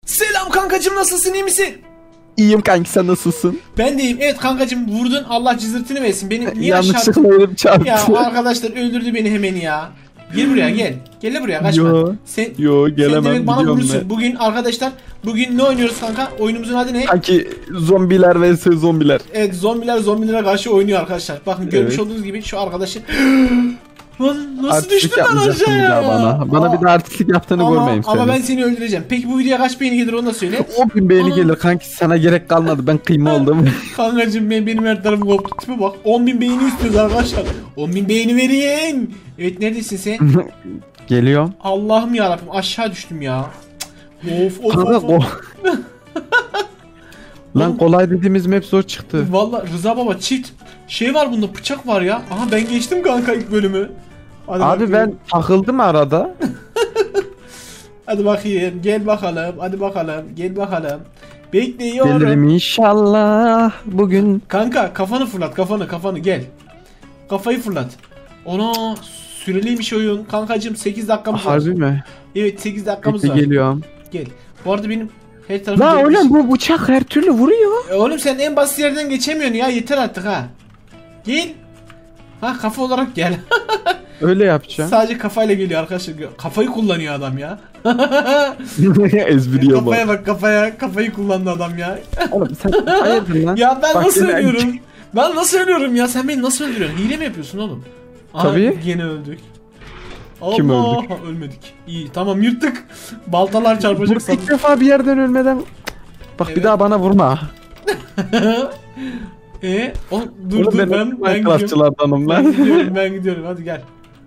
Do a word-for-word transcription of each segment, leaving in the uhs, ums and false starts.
Selam kankacım, nasılsın, iyi misin? İyiyim kanki, sen nasılsın? Ben de iyiyim. Evet kankacım, vurdun, Allah cızırtını versin. Beni niye yanlışlıkla elim çarptı. Ya arkadaşlar öldürdü beni hemen ya. Gel buraya gel. Gel buraya, kaçma. Yo, sen, yo gelemem. Sen direkt bana vurursun. Ben. Bugün arkadaşlar, bugün ne oynuyoruz kanka? Oyunumuzun adı ne? Kanki zombiler vs zombiler. Evet, zombiler zombilere karşı oynuyor arkadaşlar. Bakın görmüş Evet. olduğunuz gibi şu arkadaşı. Lan nasıl Artistlik düştün lan aşağıya? Bana, bana bir de artistlik yaptığını ama, görmeyeyim seni. ama ben seni öldüreceğim. Peki bu videoya kaç beğeni gelir onu da söyle. O gün beğeni Ana. gelir kanki, sana gerek kalmadı, ben kıyma oldum. Kankacım ben, benim her tarafım koptu, tipe bak. on bin beğeni istiyoruz arkadaşlar. on bin beğeni verin. Evet, neredesin sen? Geliyorum. Allah'ım yarabbim, aşağı düştüm ya. Of of Kanka, of. o... of. Lan kolay dediğimiz map zor çıktı. Vallahi Rıza baba, çift şey var bunda, bıçak var ya. Aha ben geçtim kanka ilk bölümü. Hadi Abi bakayım. ben takıldım arada. Hadi bakayım, gel bakalım, hadi bakalım, gel bakalım. Bekliyorum. Gelirim inşallah bugün. Kanka kafanı fırlat, kafanı kafanı gel. Kafayı fırlat. Ona süreliymiş oyun. Kankacım sekiz dakikamız var. Harbi mi? Evet, sekiz dakikamız Peki, var. geliyorum. Gel. Bu arada benim her tarafım Lan gelmiş. oğlum bu bıçak her türlü vuruyor. E oğlum sen en basit yerden geçemiyorsun ya, yeter artık ha. Gel. Ha, kafa olarak gel. Öyle yapacağım. Sadece kafayla geliyor arkadaşlar. Kafayı kullanıyor adam ya. Ezbiriyor bak. Kafaya bak, kafaya. Kafayı kullandı adam ya. Oğlum sen hayırdır lan? Ya ben Bak nasıl yine- ölüyorum? Ben nasıl ölüyorum ya? Sen beni nasıl öldürüyorsun? Hile mi yapıyorsun oğlum? Aha, Tabii. Yine öldük. Kim Allah, öldük? ölmedik. İyi, tamam, yırttık. Baltalar çarpacak Bu sandım. ilk defa bir yerden ölmeden. Bak Evet. bir daha bana vurma. E, o, dur Oğlum dur ben, ben ben gidiyorum. Minecraftçılardanım Ben lan. gidiyorum, ben gidiyorum. Hadi gel.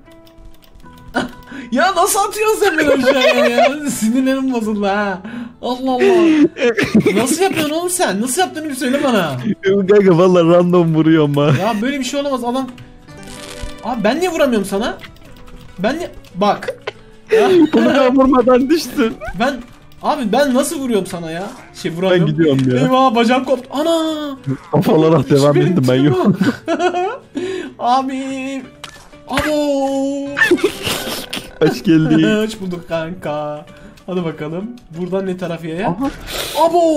Ya nasıl atıyorsun sen beni aşağıya ya? Sinirlerim bozuldu ha. Allah Allah. Nasıl yapıyorsun oğlum sen? Nasıl yaptığını bir söyle bana. Kanka valla random vuruyorum ha. Ya böyle bir şey olamaz adam. Abi ben niye vuramıyorum sana? Ben niye... Bak. Ya, Bunu da vurmadan düştün. ben... Abi ben nasıl vuruyorum sana ya? Şey vuramıyorum. Ben gidiyorum ya. Eyvah, bacağım koptu. Ana. Kafa olarak devam Benim ettim ben tipim yok. o. Abi. Abo. Hoş geldin. Hoş bulduk kanka. Hadi bakalım. Buradan ne taraf ya? Aha. Abo.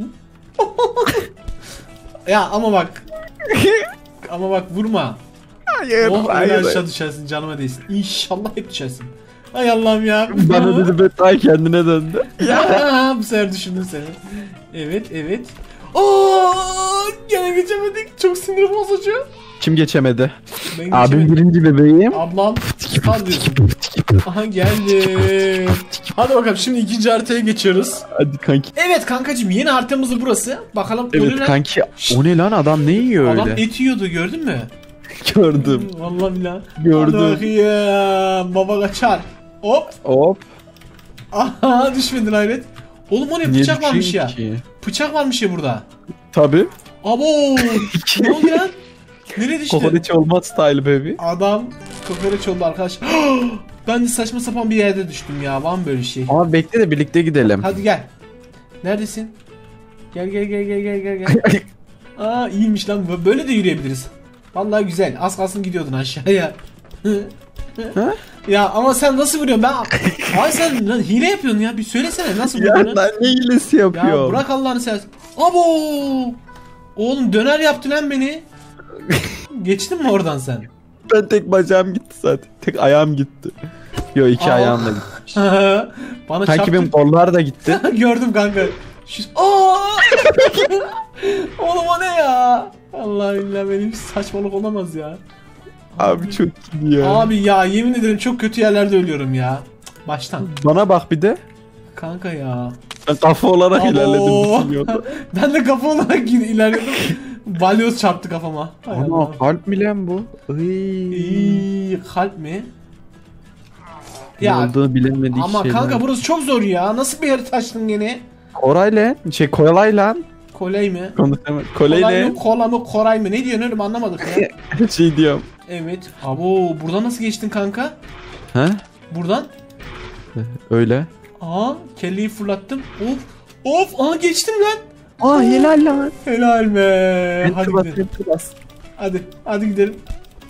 Ya ama bak. Ama bak vurma. Hayır Oh, öyle hayır. aşağı düşersin, canıma değsin. İnşallah hep düşersin. Ay Allah'ım ya. Bana dedi Betay kendine döndü. Ya bu sefer düşündüm seni. Evet evet. Oo, gene geçemedik. Çok sinir bozucu. Kim geçemedi? Ben Abim geçemedim. birinci bebeğim. Ablam kal diyorsun. Aha geldi. Hadi bakalım, şimdi ikinci haritaya geçiyoruz. Hadi kanki. Evet kankacığım, yeni haritamız burası. Bakalım Evet ölüler- kanki. O ne lan, adam ne yiyor Adam öyle? et yiyordu, gördün mü? Gördüm. Vallahi billahi. Gördüm. Hadi bakayım. Baba kaçar. Hop. Hop. Aha, düşmedin hayret. Oğlum o ne, Niye bıçak varmış ya. düşeyim ki? Bıçak varmış ya burada. Tabi. Abo. Ne oldu lan? Nereye düştü? Kokoreç olmaz style baby. Adam kokoreç oldu arkadaş. Ben de saçma sapan bir yerde düştüm ya. Var mı böyle bir şey? Ama bekle de birlikte gidelim. Hadi gel. Neredesin? Gel gel gel gel gel gel gel. Aa, iyiymiş lan. Böyle de yürüyebiliriz. Vallahi güzel. Az kalsın gidiyordun aşağıya. Ha? Ya ama sen nasıl vuruyorsun? Ben Ay sen lan hile yapıyorsun ya. Bir söylesene nasıl Ya vuruyorsun? lan ne hilesi yapıyor? Ya bırak Allah'ını seversen. Abo! Oğlum döner yaptın lan beni. Geçtin mi oradan sen? Ben tek bacağım gitti zaten. Tek ayağım gitti. Yo iki Aa. ayağım da gitmiş. Bana Kanki çarptı. benim kollar da gitti. Gördüm kanka. Şu... Aa! Oğlum o ne ya? Allah billah, benim saçmalık olamaz ya. Abi çok iyi ya. Abi ya yemin ederim çok kötü yerlerde ölüyorum ya. Cık, baştan. Bana bak bir de. Kanka ya. Ben kafa olarak Abo! ilerledim bütün yolda. Ben de kafa olarak yine ilerledim. Balyoz çarptı kafama. Hay Ana Allah. kalp mi lan bu? Iy. İyi, kalp mi? Ne Ya olduğunu bilinmedik ama şeyler. kanka burası çok zor ya. Nasıl bir harita açtın gene? Koray lan. Şey Koray lan. Kolay mı? Konuşamadım. Kolay Kolay lan. mı, kola mı, koray mı? Ne diyorsun oğlum, anlamadık ya. Şey diyorum. Evet. Abo, buradan nasıl geçtin kanka? Ha? Buradan. Öyle. Aa, kelleyi fırlattım. Of. Of, aa geçtim lan. Aa helal lan. Helal be. Hadi Enter bas, gidelim. enter bas. Hadi, hadi gidelim.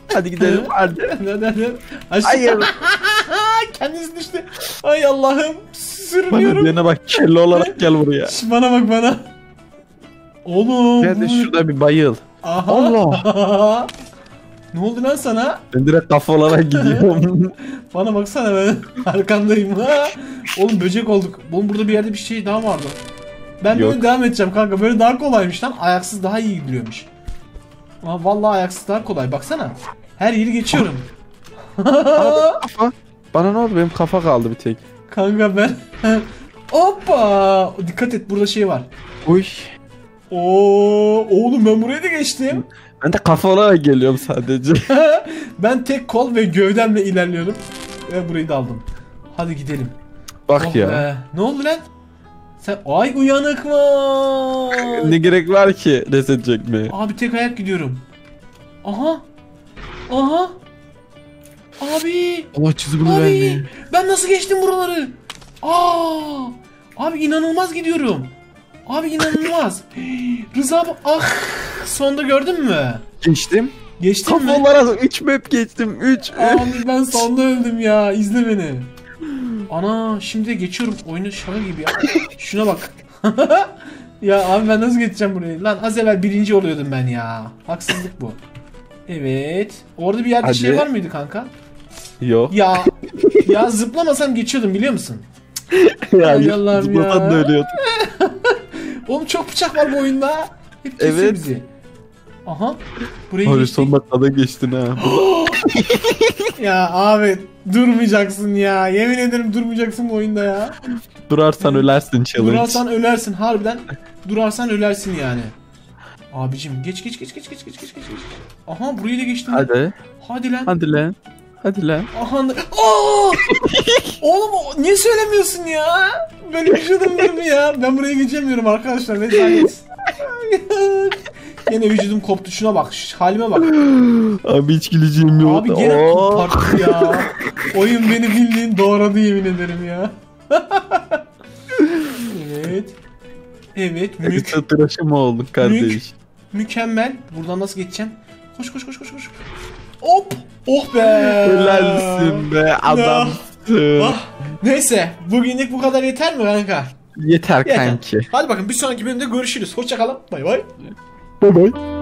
Hadi gidelim hadi. Hadi hadi. Aşağı. Hayır. Kendisi düştü. Ay Allah'ım. Bana Sürünüyorum. diyene bak kelle olarak gel buraya. Şş, bana bak bana. Oğlum. Gel de bu- şurada bir bayıl. Aha. Allah. Ne oldu lan sana? Ben direkt kafa olarak gidiyorum. Bana baksana ben arkandayım. Ha. Oğlum böcek olduk. Oğlum burada bir yerde bir şey daha vardı. Ben böyle Yok. devam edeceğim kanka. Böyle daha kolaymış lan. Ayaksız daha iyi gidiyormuş. Aa, vallahi ayaksız daha kolay. Baksana. Her yeri geçiyorum. Kafa. Bana ne oldu? Benim kafa kaldı bir tek. Kanka ben... Hoppa! Dikkat et burada şey var. Uy. Oo, oğlum ben buraya da geçtim. Ben de kafa olarak geliyorum sadece. Ben tek kol ve gövdemle ilerliyorum. Ve burayı da aldım. Hadi gidelim. Bak Oh ya. be. Ne oldu lan? Sen ay uyanık mı? Ne gerek var ki reset çekmeye? Abi tek ayak gidiyorum. Aha. Aha. Abi. Allah çizimini Abi. vermiyor. Ben nasıl geçtim buraları? Aa. Abi inanılmaz gidiyorum. Abi inanılmaz. Rıza abi ah. Sonda gördün mü? Geçtim. Geçtin mi? Kafa olarak üç map geçtim. üç. Abi ben sonda öldüm ya. İzle beni. Ana şimdi de geçiyorum. Oyunu şaka gibi ya. Şuna bak. Ya abi ben nasıl geçeceğim burayı? Lan az evvel birinci oluyordum ben ya. Haksızlık bu. Evet. Orada bir yerde Hadi. şey var mıydı kanka? Yok. Ya ya zıplamasam geçiyordum biliyor musun? Ya Ay Allah'ım zıplatan ya. da ölüyordu. Oğlum çok bıçak var bu oyunda. Hep kesiyor Evet. bizi. Aha. Burayı Abi geçtik. son dakikada geçtin ha. Ya abi durmayacaksın ya. Yemin ederim durmayacaksın bu oyunda ya. Durarsan ölersin challenge. Durarsan ölersin harbiden. Durarsan ölersin yani. Abicim geç geç geç geç geç geç geç geç. Aha burayı da geçtim. Hadi, Hadi. Hadi lan. Hadi lan. Hadi lan. Aha. Aa! Oğlum o- niye söylemiyorsun ya? Böyle bir şey olabilir mi ya? Ben buraya geçemiyorum arkadaşlar. Rezalet. Yine vücudum koptu. Şuna bak. Şu halime bak. Abi hiç güleceğim yok. Abi gene Oo. koparttı ya. Oyun beni bildiğin doğradı yemin ederim ya. Evet. Evet. Mük. Ekstra tıraşı mı olduk kardeş? Mükemmel. Buradan nasıl geçeceğim? Koş koş koş koş koş. Hop. Oh be. Helalsin be adamsın. Ah. Neyse. Bugünlük bu kadar yeter mi kanka? Yeter Yeter. kanki. Hadi bakın bir sonraki bölümde görüşürüz. Hoşça kalın. Bay bay. Bye bye.